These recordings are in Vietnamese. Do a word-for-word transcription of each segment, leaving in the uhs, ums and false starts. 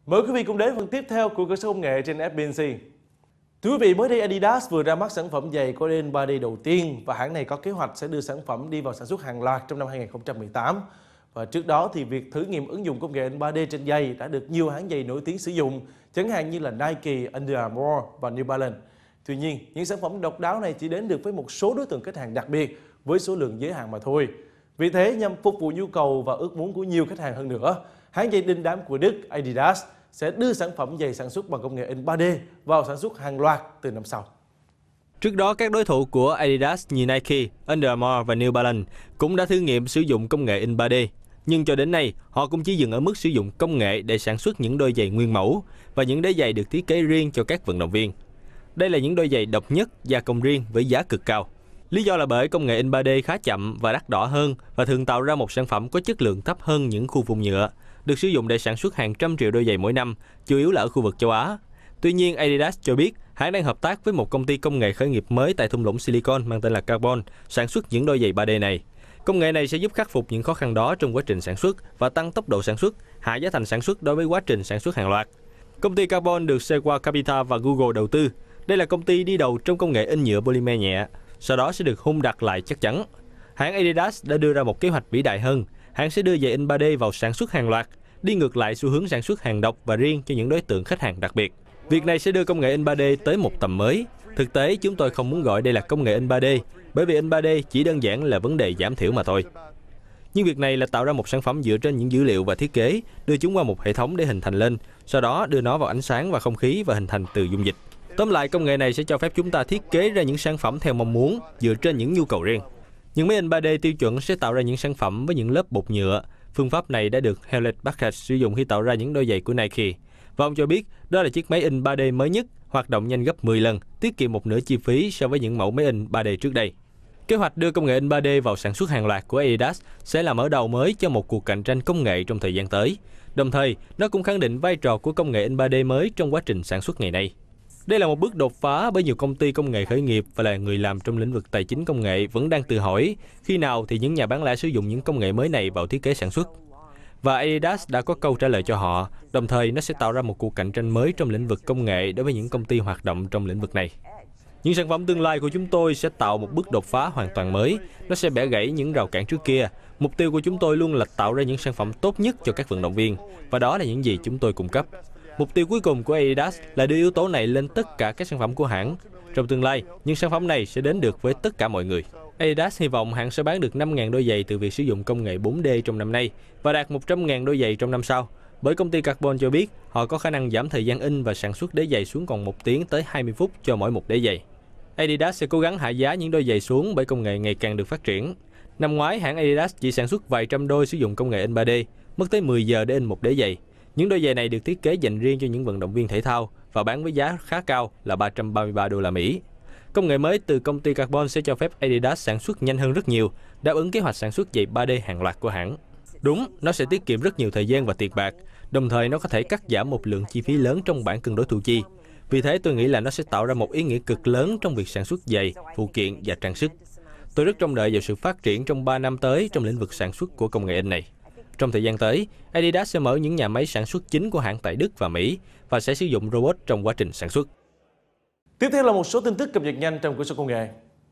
Mời quý vị cùng đến phần tiếp theo của Cửa sổ công nghệ trên ép pê en xê. Thưa quý vị, mới đây Adidas vừa ra mắt sản phẩm giày có in ba D đầu tiên và hãng này có kế hoạch sẽ đưa sản phẩm đi vào sản xuất hàng loạt trong năm hai nghìn không trăm mười tám. Và trước đó thì việc thử nghiệm ứng dụng công nghệ in ba D trên giày đã được nhiều hãng giày nổi tiếng sử dụng, chẳng hạn như là Nike, Under Armour và New Balance. Tuy nhiên, những sản phẩm độc đáo này chỉ đến được với một số đối tượng khách hàng đặc biệt với số lượng giới hạn mà thôi. Vì thế, nhằm phục vụ nhu cầu và ước muốn của nhiều khách hàng hơn nữa, hãng giày đình đám của Đức Adidas sẽ đưa sản phẩm giày sản xuất bằng công nghệ in ba D vào sản xuất hàng loạt từ năm sau. Trước đó, các đối thủ của Adidas như Nike, Under Armour và New Balance cũng đã thử nghiệm sử dụng công nghệ in ba D. Nhưng cho đến nay, họ cũng chỉ dừng ở mức sử dụng công nghệ để sản xuất những đôi giày nguyên mẫu và những đế giày được thiết kế riêng cho các vận động viên. Đây là những đôi giày độc nhất, gia công riêng với giá cực cao. Lý do là bởi công nghệ in ba D khá chậm và đắt đỏ hơn và thường tạo ra một sản phẩm có chất lượng thấp hơn những khu vùng nhựa, được sử dụng để sản xuất hàng trăm triệu đôi giày mỗi năm, chủ yếu là ở khu vực châu Á. Tuy nhiên, Adidas cho biết hãng đang hợp tác với một công ty công nghệ khởi nghiệp mới tại thung lũng Silicon mang tên là Carbon, sản xuất những đôi giày ba D này. Công nghệ này sẽ giúp khắc phục những khó khăn đó trong quá trình sản xuất và tăng tốc độ sản xuất, hạ giá thành sản xuất đối với quá trình sản xuất hàng loạt. Công ty Carbon được Sequoia Capital và Google đầu tư. Đây là công ty đi đầu trong công nghệ in nhựa polymer nhẹ, sau đó sẽ được hun đặt lại chắc chắn. Hãng Adidas đã đưa ra một kế hoạch vĩ đại hơn. Hãng sẽ đưa giày in ba D vào sản xuất hàng loạt, đi ngược lại xu hướng sản xuất hàng độc và riêng cho những đối tượng khách hàng đặc biệt. Việc này sẽ đưa công nghệ in ba D tới một tầm mới. Thực tế, chúng tôi không muốn gọi đây là công nghệ in ba D, bởi vì in ba D chỉ đơn giản là vấn đề giảm thiểu mà thôi. Nhưng việc này là tạo ra một sản phẩm dựa trên những dữ liệu và thiết kế, đưa chúng qua một hệ thống để hình thành lên, sau đó đưa nó vào ánh sáng và không khí và hình thành từ dung dịch. Tóm lại, công nghệ này sẽ cho phép chúng ta thiết kế ra những sản phẩm theo mong muốn, dựa trên những nhu cầu riêng. Những máy in ba D tiêu chuẩn sẽ tạo ra những sản phẩm với những lớp bột nhựa. Phương pháp này đã được Hewlett Packard sử dụng khi tạo ra những đôi giày của Nike. Và ông cho biết đó là chiếc máy in ba D mới nhất, hoạt động nhanh gấp mười lần, tiết kiệm một nửa chi phí so với những mẫu máy in ba D trước đây. Kế hoạch đưa công nghệ in ba D vào sản xuất hàng loạt của Adidas sẽ là mở đầu mới cho một cuộc cạnh tranh công nghệ trong thời gian tới. Đồng thời, nó cũng khẳng định vai trò của công nghệ in ba D mới trong quá trình sản xuất ngày nay. Đây là một bước đột phá bởi nhiều công ty công nghệ khởi nghiệp và là người làm trong lĩnh vực tài chính công nghệ vẫn đang tự hỏi khi nào thì những nhà bán lẻ sử dụng những công nghệ mới này vào thiết kế sản xuất. Và Adidas đã có câu trả lời cho họ, đồng thời nó sẽ tạo ra một cuộc cạnh tranh mới trong lĩnh vực công nghệ đối với những công ty hoạt động trong lĩnh vực này. Những sản phẩm tương lai của chúng tôi sẽ tạo một bước đột phá hoàn toàn mới, nó sẽ bẻ gãy những rào cản trước kia. Mục tiêu của chúng tôi luôn là tạo ra những sản phẩm tốt nhất cho các vận động viên, và đó là những gì chúng tôi cung cấp. Mục tiêu cuối cùng của Adidas là đưa yếu tố này lên tất cả các sản phẩm của hãng. Trong tương lai, những sản phẩm này sẽ đến được với tất cả mọi người. Adidas hy vọng hãng sẽ bán được năm nghìn đôi giày từ việc sử dụng công nghệ bốn D trong năm nay và đạt một trăm nghìn đôi giày trong năm sau. Bởi công ty Carbon cho biết họ có khả năng giảm thời gian in và sản xuất đế giày xuống còn một tiếng tới hai mươi phút cho mỗi một đế giày. Adidas sẽ cố gắng hạ giá những đôi giày xuống bởi công nghệ ngày càng được phát triển. Năm ngoái, hãng Adidas chỉ sản xuất vài trăm đôi sử dụng công nghệ in ba D, mất tới mười giờ để in một đế giày. Những đôi giày này được thiết kế dành riêng cho những vận động viên thể thao và bán với giá khá cao là ba trăm ba mươi ba đô la Mỹ. Công nghệ mới từ công ty Carbon sẽ cho phép Adidas sản xuất nhanh hơn rất nhiều, đáp ứng kế hoạch sản xuất giày ba D hàng loạt của hãng. Đúng, nó sẽ tiết kiệm rất nhiều thời gian và tiền bạc, đồng thời nó có thể cắt giảm một lượng chi phí lớn trong bảng cân đối thu chi. Vì thế tôi nghĩ là nó sẽ tạo ra một ý nghĩa cực lớn trong việc sản xuất giày, phụ kiện và trang sức. Tôi rất trông đợi vào sự phát triển trong ba năm tới trong lĩnh vực sản xuất của công nghệ in này. Trong thời gian tới, Adidas sẽ mở những nhà máy sản xuất chính của hãng tại Đức và Mỹ và sẽ sử dụng robot trong quá trình sản xuất. Tiếp theo là một số tin tức cập nhật nhanh trong Cửa sổ công nghệ.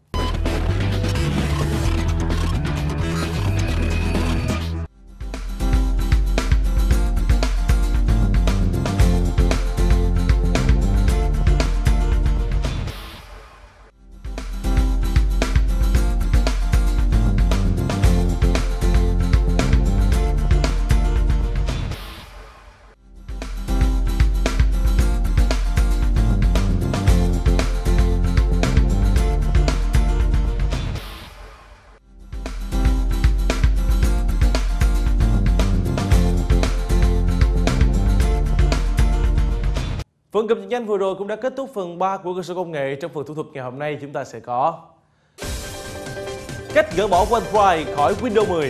Phần cập nhật nhanh vừa rồi cũng đã kết thúc phần ba của Cửa sổ công nghệ. Trong phần thủ thuật ngày hôm nay chúng ta sẽ có cách gỡ bỏ OneDrive khỏi Windows mười,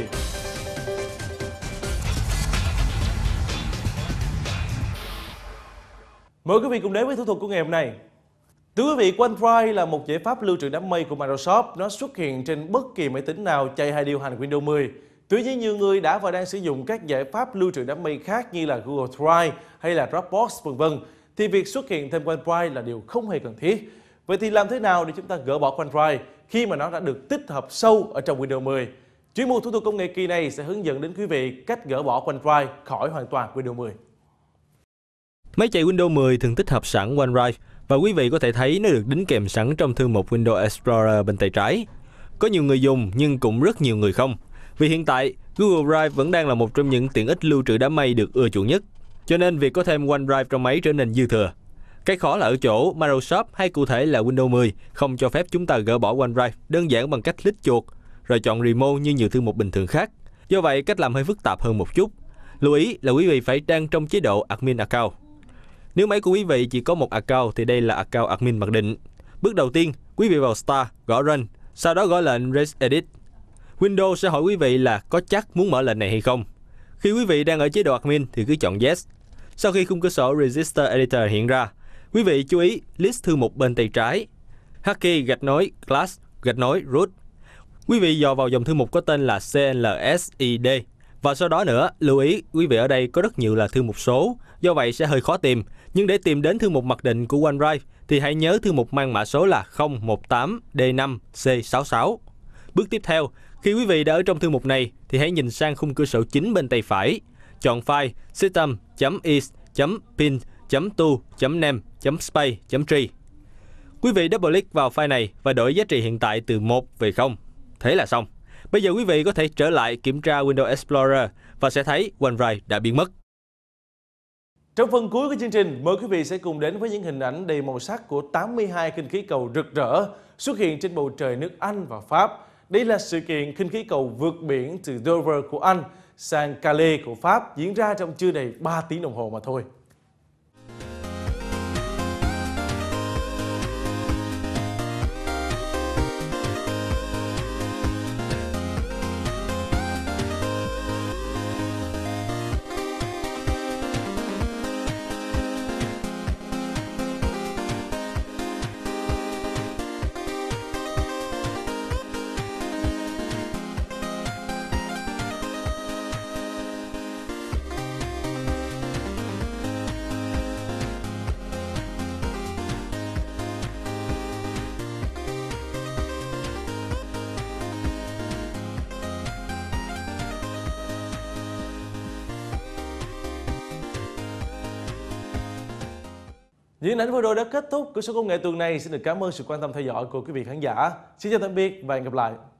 mời quý vị cùng đến với thủ thuật của ngày hôm nay. Thưa quý vị, OneDrive là một giải pháp lưu trữ đám mây của Microsoft. Nó xuất hiện trên bất kỳ máy tính nào chạy hay điều hành Windows mười. Tuy nhiên, nhiều người đã và đang sử dụng các giải pháp lưu trữ đám mây khác như là Google Drive hay là Dropbox vân vân, thì việc xuất hiện thêm OneDrive là điều không hề cần thiết. Vậy thì làm thế nào để chúng ta gỡ bỏ OneDrive khi mà nó đã được tích hợp sâu ở trong Windows mười? Chuyên mục Thủ thuật công nghệ kỳ này sẽ hướng dẫn đến quý vị cách gỡ bỏ OneDrive khỏi hoàn toàn Windows mười. Máy chạy Windows mười thường tích hợp sẵn OneDrive và quý vị có thể thấy nó được đính kèm sẵn trong thư mục Windows Explorer bên tay trái. Có nhiều người dùng nhưng cũng rất nhiều người không. Vì hiện tại, Google Drive vẫn đang là một trong những tiện ích lưu trữ đám mây được ưa chuộng nhất. Cho nên việc có thêm OneDrive trong máy trở nên dư thừa. Cái khó là ở chỗ Microsoft hay cụ thể là Windows mười không cho phép chúng ta gỡ bỏ OneDrive đơn giản bằng cách click chuột rồi chọn Remove như nhiều thư mục bình thường khác. Do vậy, cách làm hơi phức tạp hơn một chút. Lưu ý là quý vị phải đang trong chế độ Admin Account. Nếu máy của quý vị chỉ có một account thì đây là account admin mặc định. Bước đầu tiên, quý vị vào Start, gõ Run, sau đó gõ lệnh Regedit. Windows sẽ hỏi quý vị là có chắc muốn mở lệnh này hay không. Khi quý vị đang ở chế độ admin thì cứ chọn Yes. Sau khi khung cửa sổ Register Editor hiện ra, quý vị chú ý list thư mục bên tay trái. Hkey gạch nối class gạch nối root. Quý vị dò vào dòng thư mục có tên là clsid. Và sau đó nữa, lưu ý quý vị ở đây có rất nhiều là thư mục số, do vậy sẽ hơi khó tìm. Nhưng để tìm đến thư mục mặc định của OneDrive thì hãy nhớ thư mục mang mã số là không một tám D năm C sáu sáu. Bước tiếp theo, khi quý vị đã ở trong thư mục này thì hãy nhìn sang khung cửa sổ chính bên tay phải. Chọn file system.is.pin.to.name.space.tree. Quý vị double click vào file này và đổi giá trị hiện tại từ một về không. Thế là xong. Bây giờ quý vị có thể trở lại kiểm tra Windows Explorer và sẽ thấy OneDrive đã biến mất. Trong phần cuối của chương trình, mời quý vị sẽ cùng đến với những hình ảnh đầy màu sắc của tám mươi hai khinh khí cầu rực rỡ xuất hiện trên bầu trời nước Anh và Pháp. Đây là sự kiện khinh khí cầu vượt biển từ Dover của Anh sang Calais của Pháp diễn ra trong chưa đầy ba tiếng đồng hồ mà thôi. Những hình ảnh vừa rồi đã kết thúc của số công nghệ tuần này. Xin được cảm ơn sự quan tâm theo dõi của quý vị khán giả. Xin chào tạm biệt và hẹn gặp lại.